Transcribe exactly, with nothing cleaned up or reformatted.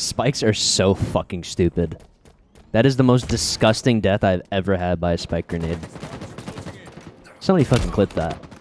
Spikes are so fucking stupid. That is the most disgusting death I've ever had by a spike grenade. Somebody fucking clip that.